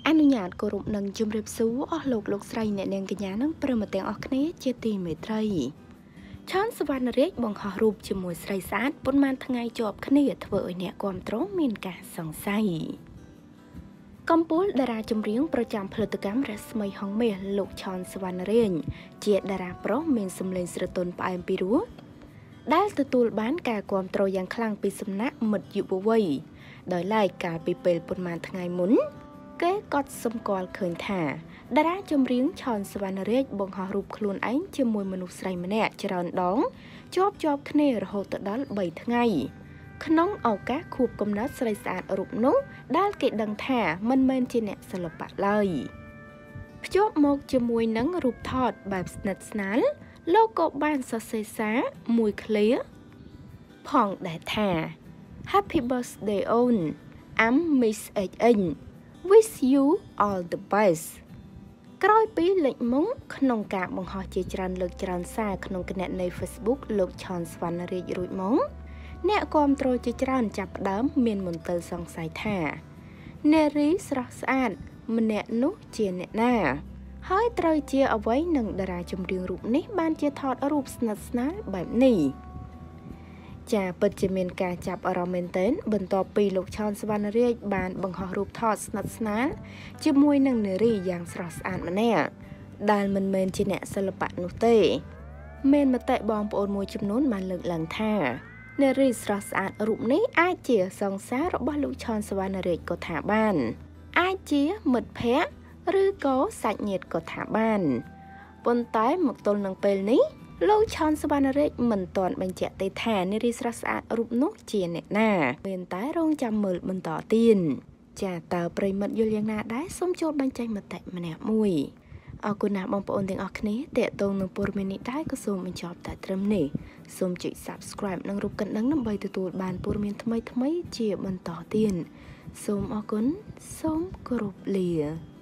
អនុញ្ញាតគោរពនឹងជំរាបសួរអស់លោកស្រីអ្នកនាងកញ្ញានិងប្រិយមិត្តទាំងអស់គ្នាជាទីមេត្រីឆានសវណ្ណរាជបង្ហោះរូបជាមួយស្រីស្អាតប៉ុន្មានថ្ងៃជាប់គ្នាធ្វើឲ្យអ្នកគាំទ្រមានការសង្ស័យកម្ពុជាតារាចម្រៀងប្រចាំផលិតកម្មរស្មីហងមាសលោកឆានសវណ្ណរាជជាតារាប្រុសមានសម្លេងស្រទន់ផ្អែមពីរោះដែលទទួលបានការគាំទ្រយ៉ាងខ្លាំងពីសំណាក់មិត្តយុវវ័យដោយឡែកកាលពីពេលប៉ុន្មានថ្ងៃមុនគេក៏សម្គាល់ឃើញថាតារាចម្រៀងឆានសវណ្ណរាជបង្ហោះរូបខ្លួនឯងជាមួយមនុស្សស្រីម្នាក់ច្រើនដងជាប់គ្នារហូតដល់3ថ្ងៃក្នុងឱកាសខួបកំណើតស្រីស្អាតរូបនោះដែលគេដឹងថាមិនមែនជាអ្នកសិល្បៈឡើយភ្ជាប់មកជាមួយនឹងរូបថតបែបស្និទ្ធស្នាលលោកក៏បានសរសេរសារមួយឃ្លាផងដែរថា Happy birthday on I'm Miss HN Wish you all the best ក្រោយពីលេចមុំក្នុងការបង្ហោះជាច្រើនលើកច្រើនសារក្នុងគណនី Facebook លោកឆានសវណ្ណរាជរួចមកអ្នកគាំទ្រជាច្រើនចាប់ផ្ដើមមានមន្ទិលសង្ស័យថានារីស្រស់ស្អាតម្នាក់នោះជាអ្នកណាហើយត្រូវជាអ្វីនឹងតារាចម្រៀងរូបនេះបានជាថតរូបស្និទ្ធស្នាលបែបនេះចាពិតជាមានការចាប់អារម្មណ៍មែនទែនបន្ទាប់ពីលោកឆានសវណ្ណរាជបានបង្ហោះរូបថតស្និទ្ធស្នាលជាមួយនឹងនារីយ៉ាងស្រស់ស្អាតម្នាក់ដែលមិនមែនជាអ្នកសិល្បៈនោះទេមានមតិបងប្អូនមួយចំនួនបានលើកឡើងថានារីស្រស់ស្អាតរូបនេះអាចជាសង្សាររបស់លោកឆានសវណ្ណរាជក៏ថាបានអាចជាមិត្តភ័ក្តិឬក៏សាច់ញាតិក៏ថាបានប៉ុន្តែមកទល់នឹងពេលនេះលោកឆានសវណ្ណរាជមិនទាន់បញ្ជាក់ទេថានារីស្រស់ស្អាតរូបនោះជាអ្នកណាមានតែរងចាំមើលបន្តទៀតចាតើប្រិមិត្តយល់យ៉ាងណាដែរសូមចូលបញ្ចេញមតិម្នាក់មួយអរគុណណាស់បងប្អូនទាំងអស់គ្នាតេតងនឹងព័ត៌មាននេះដែរក៏សូមបញ្ចប់តែត្រឹមនេះសូមចុច Subscribe និងរូបកណ្ដឹងដើម្បីទទួលបានព័ត៌មានថ្មីៗជាបន្តទៀតសូមអរគុណសូមគោរពលា